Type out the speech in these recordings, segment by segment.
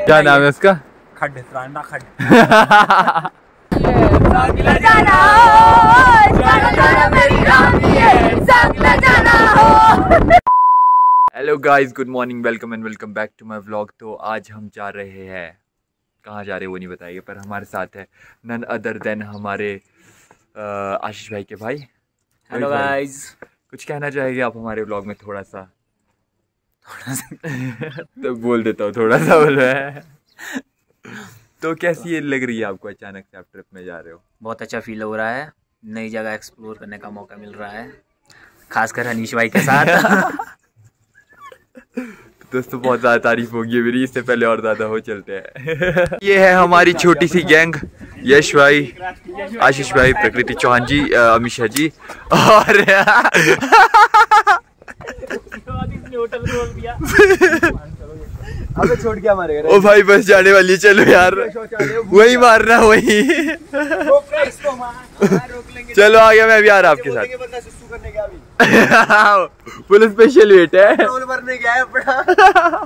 क्या नाम है उसका? खड्ड, राना खड्ड। Hello guys, good morning, welcome and welcome back to my vlog. तो आज हम जा रहे हैं, कहाँ जा रहे हैं वो नहीं बताइए, पर हमारे साथ है नन अदर देन हमारे आशीष भाई के भाई। हेलो गाइस, कुछ कहना चाहेंगे आप हमारे व्लॉग में? थोड़ा सा तो बोल देता हूँ, थोड़ा सा बोल रहा है। तो कैसी ये लग रही है आपको, अचानक से आप ट्रिप में जा रहे हो? बहुत अच्छा फील हो रहा है, नई जगह एक्सप्लोर करने का मौका मिल रहा है, खासकर अनीश भाई के साथ। दोस्तों बहुत ज़्यादा तारीफ होगी मेरी, इससे पहले और ज़्यादा हो, चलते हैं। ये है हमारी छोटी सी गैंग, यश भाई, आशीष भाई, प्रकृति चौहान जी, अमीशा जी और अबे छोड़ क्या मारेगा? ओ भाई बस जाने वाली, चलो यार वही मारना वही। चलो आ गया, मैं भी आ रहा आपके साथ। फुल स्पेशल वेट है, पेट्रोल भरने गया है अपना।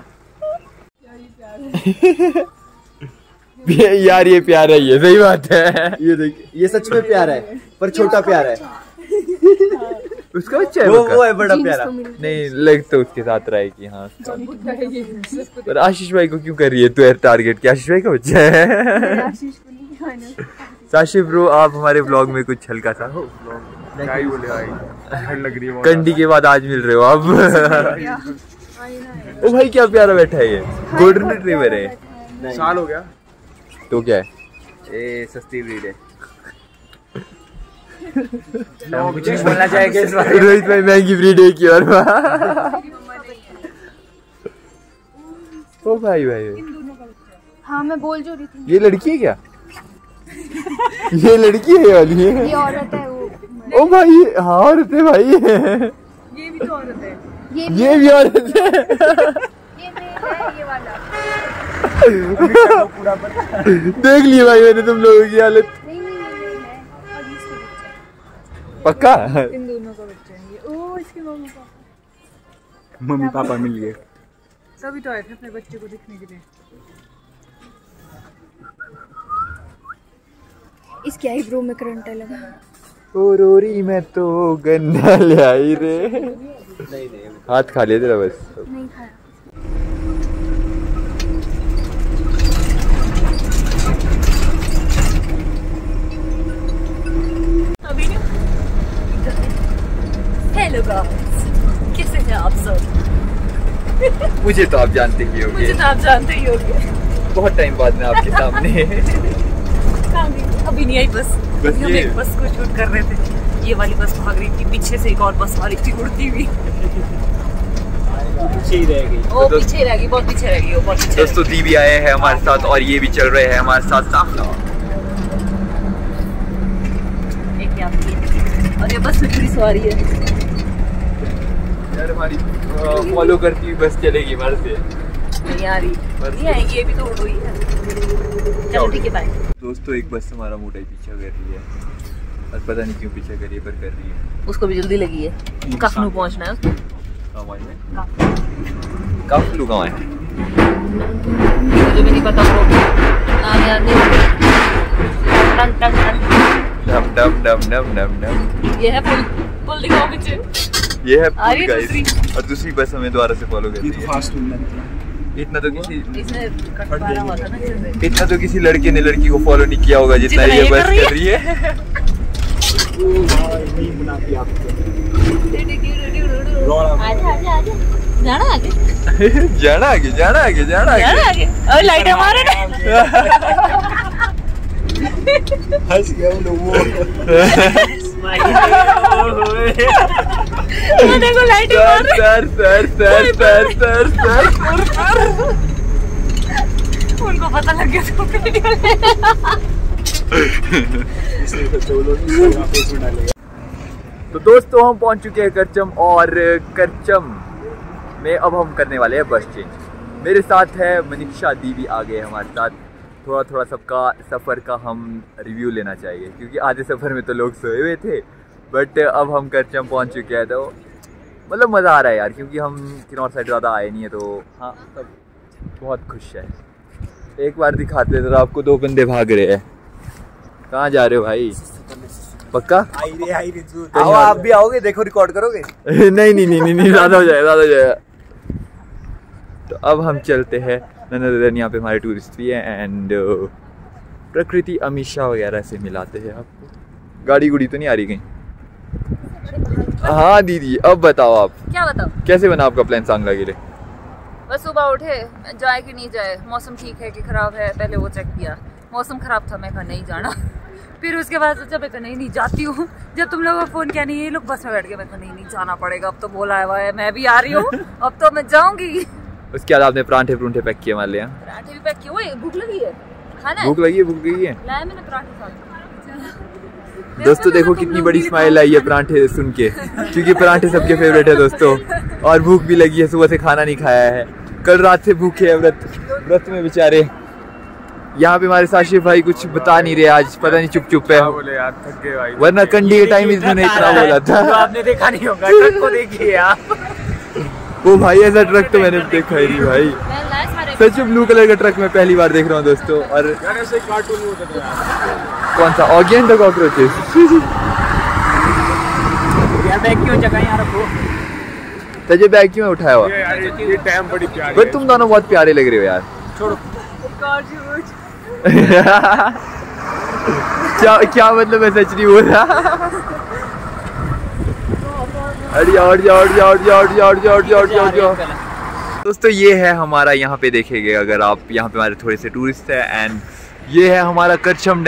यार ये प्यार है, ये सही बात है। ये देखिए, ये सच में प्यार है, पर छोटा प्यार है। उसका बच्चा है, वो है बड़ा प्यारा। नहीं लग तो उसके साथ रहेगी। हाँ पर आशीष भाई को क्यों कर रही है तू टारगेट? क्या आशीष भाई का बच्चा है? साशी ब्रो, आप हमारे व्लॉग में कुछ हल्का सा हो, लग रही है कंडी के बाद आज मिल रहे हो आप। ओ भाई क्या प्यारा बैठा है, ये गोल्डन रिट्रीवर है। साल हो गया तो क्या है, ये सस्ती ब्रीड है। कुछ नहीं बोलना चाहेंगे इस बारे में। रोहित भाई महंगी ब्रीड है की और। ओ भाई भाई, हाँ मैं बोल जो रही थी। ये लड़की है क्या? ये लड़की है, ये वाली है? ये औरत है वो। ओ भाई हाँ औरत है भाई। ये भी तो औरत है। ये भी औरत है। ये मेल है, ये वाला। देख लिए भाई मैंने तुम लोगों की हालत। नहीं नहीं, ये मेल है और इसके बच्चा। पक्का? इन दोनों का बच्चा है ये। ओ इसके मम्मी पापा मिल गए, तभी तो आए थे अपने बच्चे को देखने के लिए। इसके आईब्रो में करंट लगा। ओ रोरी मैं तो गन्ना ले आई रे। नहीं हाथ खा लिया तेरा बस। नहीं खाया। हेलो गाइस, कैसे हैं आप सब? मुझे तो आप जानते ही होंगे, मुझे तो आप जानते ही होंगे। बहुत टाइम बाद में आपके सामने। अभी नहीं आई बस हम ये एक बस को शूट कर रहे थे। ये वाली बस भाग रही थी, पीछे से एक और बस आ रही थी उड़ती हुई। पीछे ही रहेगी। वो पीछे रह गई, बहुत पीछे रह गई, वो बहुत पीछे। दोस्तों दीदी आए हैं हमारे साथ और ये भी चल रहे हैं हमारे साथ साथ। एक यहाँ पे और ये बस में पूरी सवारी है यार, हमारी फॉलो करती हुई बस चलेगी बाहर से। यार। ये आएगी, ये भी तो उड़ रही है। चलो ठीक है, बाय। दोस्तों एक बस हमारा मोटा ही पीछा कर रही है और पता नहीं क्यों पीछा कर रही है, पर कर रही है। उसको भी जल्दी लगी है, काफनू पहुंचना है उसको। काफलू कहाँ है? मुझे भी नहीं पता, वो नाम याद नहीं। टन टन टन। डम डम डम डम डम डम। ये है पुल दिखाओ पीछे। ये है आ रही पुल है गाइस, और दूसरी बस हमें दोबारा से फॉलो कर रही है। इतना तो किसी लड़के ने लड़की को फॉलो नहीं किया होगा जितना ये बस कर रही है। जाना आगे, जाना आगे, जाना आगे, जाना आगे। और लाइट हमारे हंस गया वो। देखो light sir sir sir sir sir sir sir. उनको पता लग गया तो वीडियो तो दोस्तों हम पहुंच चुके हैं करचम, और करचम में अब हम करने वाले हैं बस चेंज। मेरे साथ है मनीषा दीदी, आ गए हमारे साथ। थोड़ा थोड़ा सबका सफ़र का हम रिव्यू लेना चाहिए, क्योंकि आधे सफ़र में तो लोग सोए हुए थे, बट अब हम करचम पहुंच चुके हैं। तो मतलब मज़ा आ रहा है यार, क्योंकि हम किन्नौर साइड ज़्यादा आए नहीं है, तो हाँ सब बहुत खुश है। एक बार दिखाते जरा आपको, 2 बंदे भाग रहे हैं। कहाँ जा रहे हो भाई? पक्का? आओ आप भी आओगे, देखो रिकॉर्ड करोगे? नहीं ज्यादा हो जाएगा। तो अब हम चलते हैं नंदन, यहाँ पे हमारे टूरिस्ट भी हैं एंड प्रकृति अमीषा वगैरह से मिलाते हैं आपको। गाड़ी गुड़ी तो नहीं आ रही कहीं? हाँ दीदी, अब बताओ आप। क्या बताओ? कैसे बना आपका प्लान सांगला के लिए? बस सुबह उठे, जाए कि नहीं जाए, मौसम ठीक है कि खराब है, पहले वो चेक किया। मौसम खराब था, मैं कहा नहीं जाना। फिर उसके बाद सोचा मैं नहीं जाती हूँ। जब तुम लोगों को फोन किया नहीं, ये लोग बस में बैठ गए, मैं कहा नहीं जाना पड़ेगा, अब तो बोला हुआ है, मैं भी आ रही हूँ, अब तो मैं जाऊंगी। उसके बाद आपने परांठे पैक किए मान लिया? पराठे भी पैक किए। ओए भूख लगी है, खाना है? भूख लगी है लाया मैंने पराठे साथ। दोस्तों देखो कितनी बड़ी स्माइल आई है परांठे सुन के, क्योंकि परांठे सबके फेवरेट है दोस्तों। और भूख भी लगी है, सुबह से खाना नहीं खाया है, कल रात से भूखे है, व्रत में बेचारे। यहाँ पे हमारे साशिफ भाई कुछ बता नहीं रहे आज, पता नहीं चुप है। बोले यार थक गए भाई, वरना कंडी के टाइम इन्होंने इतना बोला था। आपने देखा नहीं होगा, ट्रक को देखिए आप। वो भाई ऐसा ट्रक तो मैंने देखा ही नहीं भाई, सच में ब्लू कलर का ट्रक मैं पहली बार देख रहा हूँ दोस्तों। और ऐसे कार्टून में होता था। कौन सा? Organ the cockroaches. यार बैग क्यों जगह यहाँ रखो? तुझे बैग क्यों उठाया हुआ? ये टाइम बड़ी प्यारी भाई तुम दोनों बहुत प्यारे लग रहे हो यार। छोड़ो। क्या मतलब है, सच नहीं बोल रहा। जाओ। दोस्तों ये है हमारा, यहाँ पे देखेंगे अगर आप, यहाँ पे हमारे थोड़े से टूरिस्ट है एंड ये है हमारा करचम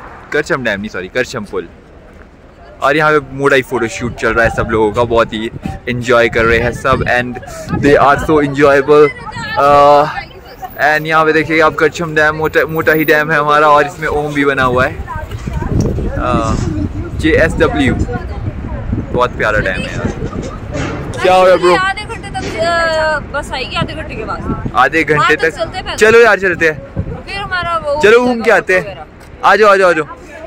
पुल। और यहाँ पे मोड़ा ही फोटो शूट चल रहा है सब लोगों का, बहुत ही एंजॉय कर रहे हैं सब and they are so enjoyable. And यहाँ पे देखिए आप करचम डैम, मोटा ही डैम है हमारा, और इसमें ओम भी बना हुआ है, JSW। बहुत प्यारा डैम है यार। क्या हो गया ब्रो? आधे घंटे तक बस आएगी, आधे घंटे के बाद। आधे घंटे तक? चलते चलो यार चलते हैं, फिर हमारा वो चलो घूम के आते हैं। आ जाओ।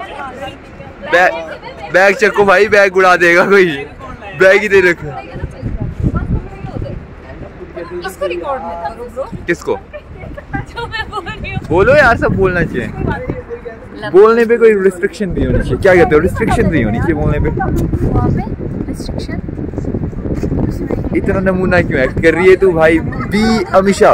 बैग चक्को भाई, बैग उड़ा देगा कोई, बैग ही दे रखा। इसको रिकॉर्ड मत करो ब्रो। किसको? जो मैं बोल रही हूँ। बोलो यार, सब बोलना चाहिए, बोलने पे कोई रिस्ट्रिक्शन नहीं होनी चाहिए। क्या कहते हो? रिस्ट्रिक्शन नहीं होनी चाहिए बोलने पे। इतना नमूना क्यों एक्ट कर रही है तू भाई? बी अमीषा।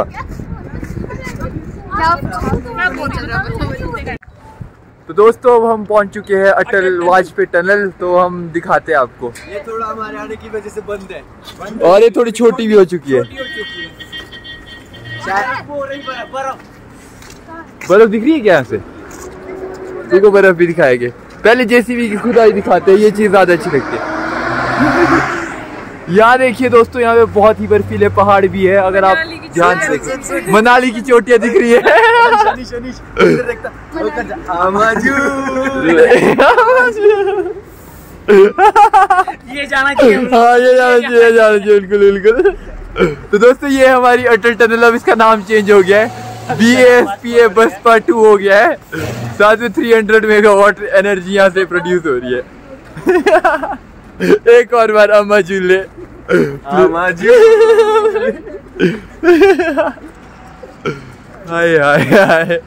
तो दोस्तों अब हम पहुंच चुके हैं अटल वाजपेयी टनल, तो हम दिखाते हैं आपको। ये थोड़ा हमारे आने की वजह से बंद है, और ये थोड़ी छोटी भी हो चुकी है। बर्फ दिख रही है क्या यहाँ से? तुमको बर्फ भी दिखाएंगे, पहले जेसीबी की खुदाई दिखाते हैं, ये चीज ज्यादा अच्छी लगती है। यहाँ देखिए दोस्तों, यहाँ पे बहुत ही बर्फीले पहाड़ भी है, अगर आप ध्यान से देखिए, मनाली की चोटियाँ दिख रही है। ये जाना चाहिए। हाँ ये जाना चाहिए बिल्कुल। तो दोस्तों ये हमारी अटल टनल, अब इसका नाम चेंज हो गया है, BASPA बसपा 2 हो गया है। साथ में 300 मेगावाट एनर्जी यहाँ से प्रोड्यूस हो रही है। एक और बार अम्मा झूले, हाय।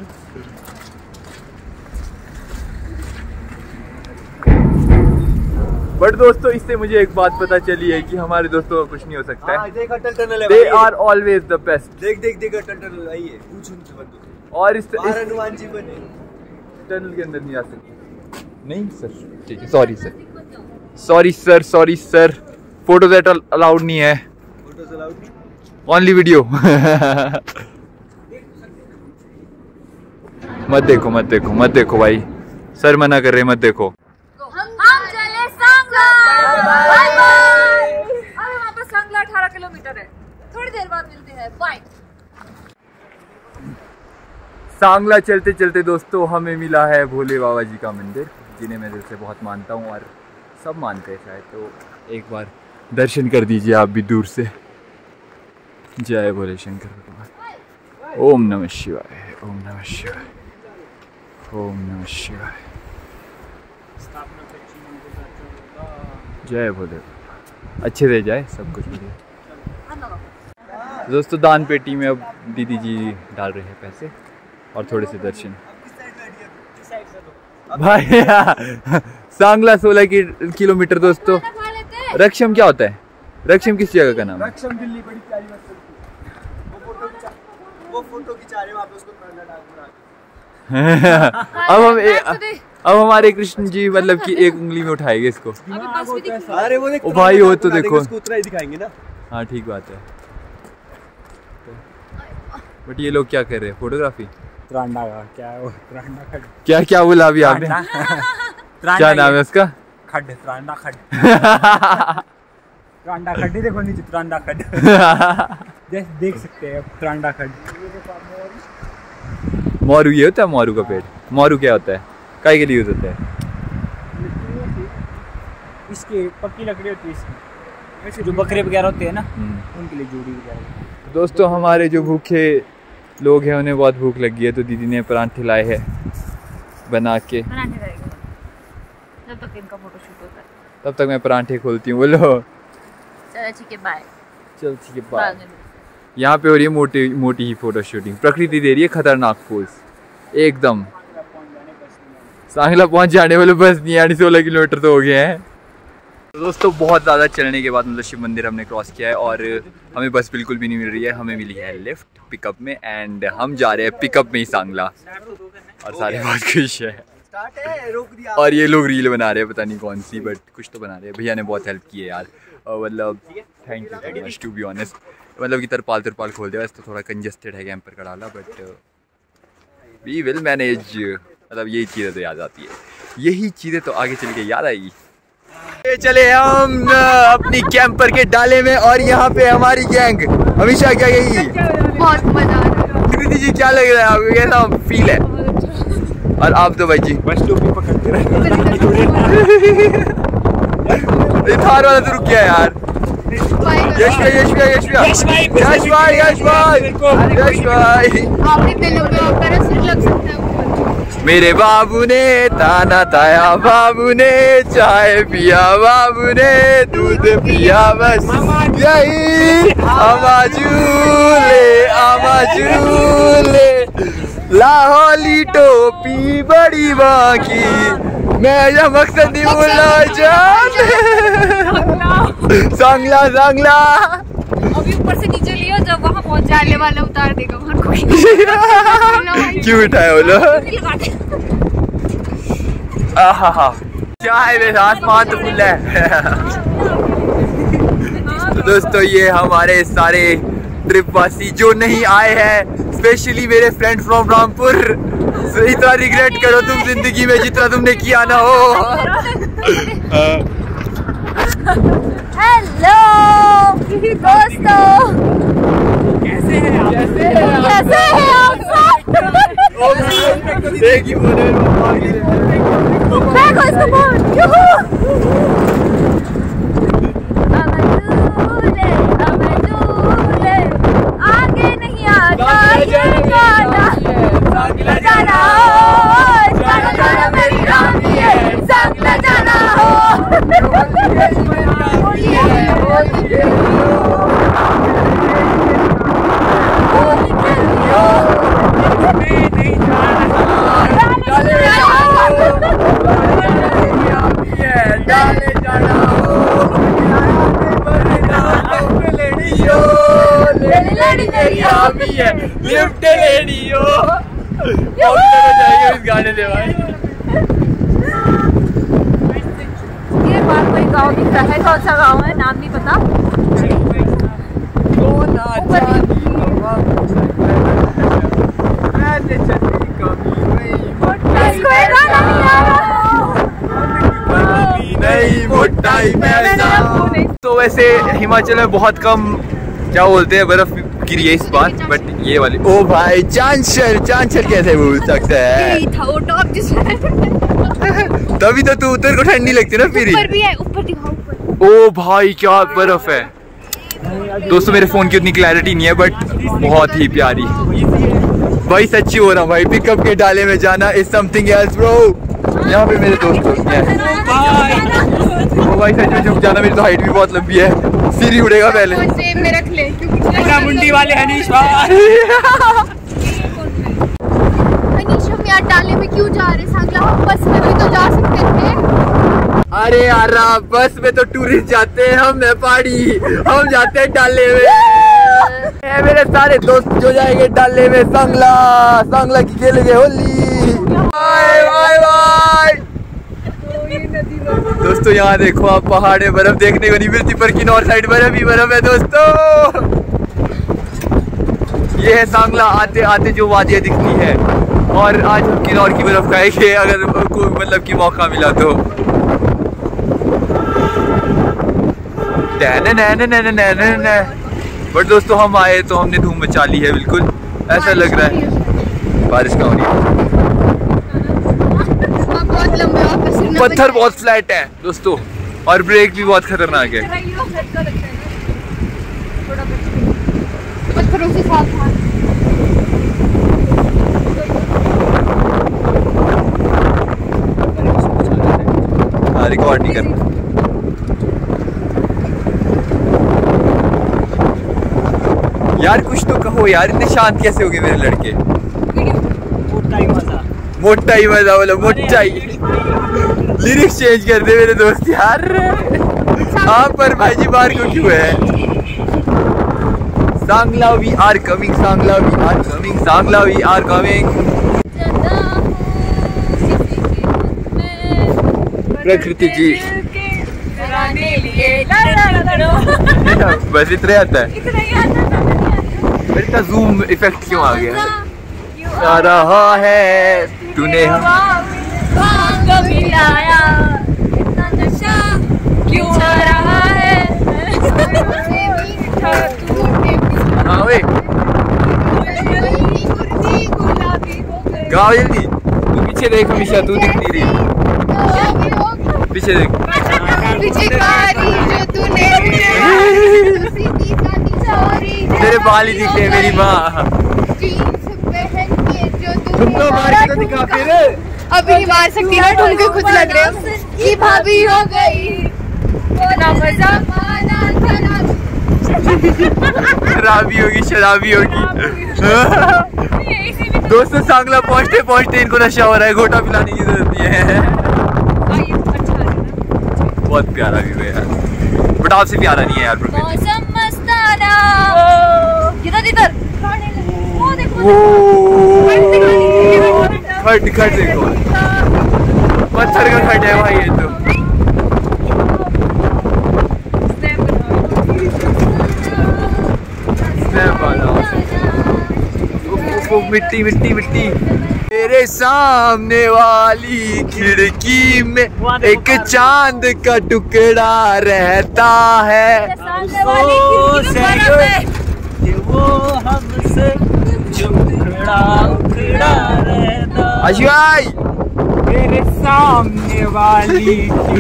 बट दोस्तों इससे मुझे एक बात पता चली है कि हमारे दोस्तों का कुछ नहीं हो सकता है। देख अटल टनल है, they are always the best. देख अटल टनल आई है, पूछ उनसे बंद। और इस हनुमान जी बने टनल के अंदर नहीं आ सकते। नहीं सर, ठीक है, सॉरी सर, फोटोज अलाउड नहीं है, फोटोज अलाउड नहीं, ओनली वीडियो। मत देखो भाई, सर मना कर रहे, मत देखो। हम चले सांगला। Bye bye. अरे वहाँ पर सांगला 18 किलोमीटर है, थोड़ी देर बाद मिलते हैं, बाय। सांगला चलते चलते दोस्तों हमें मिला है भोले बाबा जी का मंदिर, जिन्हें मैं दिल से बहुत मानता हूँ और सब मानते हैं शायद, तो एक बार दर्शन कर दीजिए आप भी दूर से। जय भोले शंकर भगवान। ओम नमः शिवाय, ओम नमः शिवाय, ओम नमः शिवाय। जय भोले, अच्छे से जाए सब कुछ मिले। दोस्तों दान पेटी में अब दीदी जी डाल रहे हैं पैसे, और थोड़े से दर्शन। भाई सांगला 16 किलोमीटर दोस्तों। रक्षम क्या होता है? रक्षम किस जगह का नाम है? रक्षम दिल्ली बड़ी प्यारी मस्त वो फोटो खिंचा रहे वहाँ पे उसको अब हमारे कृष्ण जी मतलब कि एक उंगली में उठाएंगे इसको। अरे वो देख, ओ भाई वो तो देखो, उसको उतना ही दिखाएंगे ना। हाँ ठीक बात है। बट ये लोग क्या कर रहे हैं? फोटोग्राफी। त्रांडा का क्या है वो? त्रांडा खड्ड। क्या क्या बोला अभी आपने? क्या नाम है उसका? खड्ड, त्रांडा खड्ड। त्रांडा खड्ड ही देखो नीचे, त्रांडा खड्ड। जैसे देख सकते हैं त्रांडा खड्ड। मोरू ये होता है? मोरू का पेड़? मोरू क्या होता है? काय के लिए यूज होता है? इसकी पक्की लकड़ी होती है इसकी, जो बकरे वगैरह होते हैं ना उनके लिए जोड़ी वगैरह। दोस्तों हमारे जो भूखे लोग हैं उन्हें बहुत भूख लगी है, तो दीदी ने परांठे लाए हैं बना के। जब तक इनका फोटोशूट होता है तब तक मैं परांठे खोलती हूँ। बोलो चलो ठीक है बाय। चल ठीक है बाय। यहाँ पे हो रही है मोटी मोटी ही फोटो शूटिंग। प्रकृति दे रही है खतरनाक पोज एकदम। सांगला पहुँच जाने वाले बस नहीं आनी, 16 किलोमीटर तो हो गए हैं। तो दोस्तों बहुत ज़्यादा चलने के बाद मतलब शिव मंदिर हमने क्रॉस किया है और हमें बस बिल्कुल भी नहीं मिल रही है। हमें मिली है लिफ्ट पिकअप में एंड हम जा रहे हैं पिकअप में ही सांगला और सारे बहुत खुश है। और ये लोग रील बना रहे हैं, पता नहीं कौन सी, बट कुछ तो बना रहे हैं। भैया ने बहुत हेल्प की है यार, मतलब thank you very much to be honest. मतलब कि तरपाल खोल दिया, वैसे तो थोड़ा कंजेस्टेड है कैंपर का डाला, बट वी विल मैनेज। मतलब यही चीज़ें तो याद आती है, यही चीज़ें तो आगे चल के याद आएगी। चले हम अपनी कैंपर के डाले में और यहाँ पे हमारी गैंग हमेशा क्या गई। बहुत मजा आ रहा है। कृति जी क्या लग रहा है आपको, कैसा फील है? और आप तो भाई जी बस टोपी पकड़ते रहे। थार वाला तो रुक गया यार। यश भाई आपने तेलों पे ऑपरा सिर लग सकता है। मेरे बाबू ने ताना ताया, बाबू ने चाय पिया, बाबू ने दूध पिया, बस यही आमाजूले लाहौली टोपी बड़ी बाकी मैं या मकसद ही बोला जान। सांगला अभी ऊपर से नीचे लियो, जब वहाँ पहुँच जाने वाला उतार देगा वहाँ कोई। क्यों उठाया बोलो? चाय में आसमान तो खुला है। तो दोस्तों ये हमारे सारे ट्रिप वासी जो नहीं आए हैं, स्पेशली मेरे फ्रेंड फ्रॉम रामपुर, इतना रिग्रेट करो तुम जिंदगी में जितना तुमने किया ना हो। हेलो दोस्तों, कैसे हैं आप सब? आगे नहीं आता जाना मेरी रानी है, सांगला जाना हो। लिफ्ट लेनी हो जाएंगे इस गाने से भाई। ये बात कोई गाँव दिख रहा है, कौन सा गाँव है नाम नहीं पता। तो वैसे हिमाचल में बहुत कम क्या बोलते हैं बर्फ गिरी है इस बार, बट ये वाली ओ भाई चांचल कैसे भूल सकते हैं? तभी तो तू उतर को ठंडी लगती है ना फिर। ऊपर भी है, ऊपर दिखाओ ऊपर। ओ भाई क्या बर्फ है दोस्तों। मेरे फोन की उतनी क्लैरिटी नहीं है बट बहुत ही प्यारी भाई, सच्ची हो रहा भाई। पिकअप के डाले में जाना इज समथिंग एल्स ब्रो। यहाँ पे मेरे दोस्त हैं भाई, सच में झुक जाना। मेरी तो हाइट भी बहुत लंबी है, सिर ही उड़ेगा पहले। में रख ले मुंडी वाले हनीश भाई। यार डाले में क्यों जा रहे सांगला? हम बस में भी तो जा सकते थे। अरे यार बस में तो टूरिस्ट जाते हैं, हम नेपाली हम जाते हैं डाले में। मेरे सारे दोस्त जो जाएंगे डाले में सांगला सांगला की खेलेंगे होली। Bye bye bye. दोस्तों यहाँ देखो आप पहाड़ में बर्फ देखने को नहीं मिलती, पर किन्नौर साइड बर्फ ही बर्फ है दोस्तों। ये है सांगला, आते आते जो वादियाँ दिखती है। और आज हम किन्नौर की बर्फ खाएंगे अगर कोई मतलब की मौका मिला तो। बट दोस्तों हम आए तो हमने धूम मचा ली है, बिल्कुल ऐसा लग रहा है बारिश का होनी है। पत्थर बहुत फ्लैट है दोस्तों और ब्रेक भी बहुत खतरनाक है। पत्थरों से सावधान। रिकॉर्ड नहीं करना। यार कुछ तो कहो यार, इतने शांत कैसे हो गए मेरे लड़के? मोटा ही मजा बोलो, मोटा ही। लिरिक्स चेंज कर दे मेरे दोस्त यार। हाँ पर भाई जी बाहर क्यों क्यों है? Sangla we are coming, Sangla we are coming, Sangla we are coming. Prakriti ji बस इतना आता है। इतना जूम इफेक्ट क्यों आ गया? आ रहा है तूने क्यों आ रहा है? गाओ जल्दी। तू पीछे देख, हमेशा तू दिख नहीं रही। पीछे देख। तेरे बाल ही दिखते हैं मेरी माँ। तुम तो मार के दिखा फिर। अभी नहीं मार सकती ना, तुमको खुद लग रहे हो कि भाभी हो गई। शराबी होगी, शराबी होगी। दोस्तों सांगला पहुँचते पहुँचते इनको नशा हो रहा है, घोटा पिलाने की जरूरत नहीं है। बहुत प्यारा व्यू है यार, बट आपसे प्यारा नहीं है यार प्रकृति। खट खट देखो, पत्थर का खट है भाई ये तो। मिट्टी मिट्टी मिट्टी। मेरे सामने वाली खिड़की में एक चांद का टुकड़ा रहता है। वो हमसे अशिवाई मेरे सामने वाली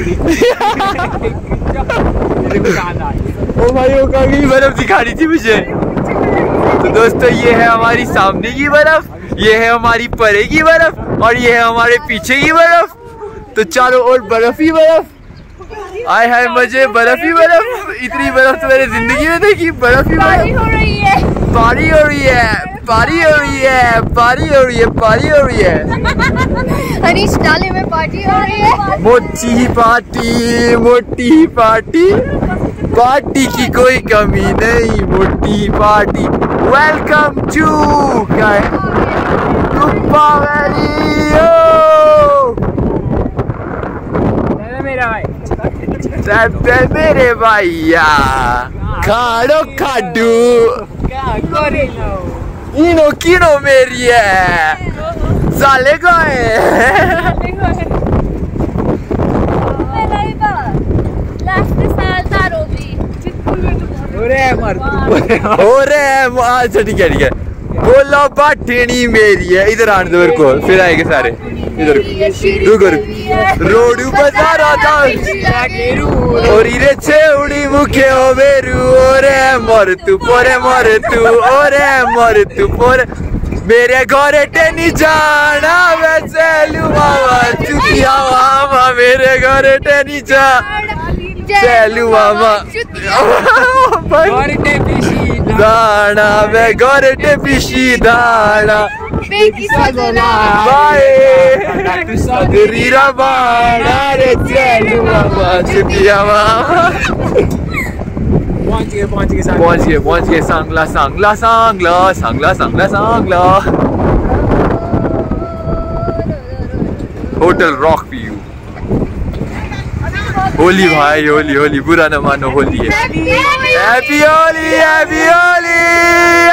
ओ भाई वो कहीं बर्फ दिखानी थी मुझे। तो दोस्तों ये है हमारी सामने की बर्फ, ये है हमारी परे की बर्फ और ये है हमारे पीछे की बर्फ। तो चारों ओर बर्फ ही बर्फ। आए हाय मजे, बर्फ ही बर्फ। इतनी बर्फ तो मैंने जिंदगी में देखी। बर्फ ही बर्फ। हो रही है, पारी हो रही है, पारी हो रही है, पारी हो रही है, पारी हो रही है। अनीश डाले में पार्टी हो रही है। मोटी पार्टी, मोटी पार्टी, पार्टी की कोई कमी नहीं, मोटी पार्टी। वेलकम टू क्या है कुप्पा वैली। मेरे भैया खाड़ो खाडू इनो किनो मेरी है साले गए। अच्छा ठीक है बोला बाठनी मेरी है। इधर आने दो मेरे को, फिर आएंगे सारे इधर। रोडू बजारा ओरी रे छेउड़ी मुखे ओ बेरू ओरे मर तू पोरे मर तू ओरे मर तू पोरे मेरे घरे टेनी जाना वैसे लुआवा चुतिया मामा मेरे घरे टेनी जा चलू मामा दाना वे घरे टे पिशी दाना बेकी सजना बाय रीरा बाड़ा रे चलुआ बाछियावा पहुंच गए Sangla Sangla Sangla Sangla Sangla Sangla hotel rock view. होली भाई होली होली बुरा न मानो होली है। Happy Holi happy Holi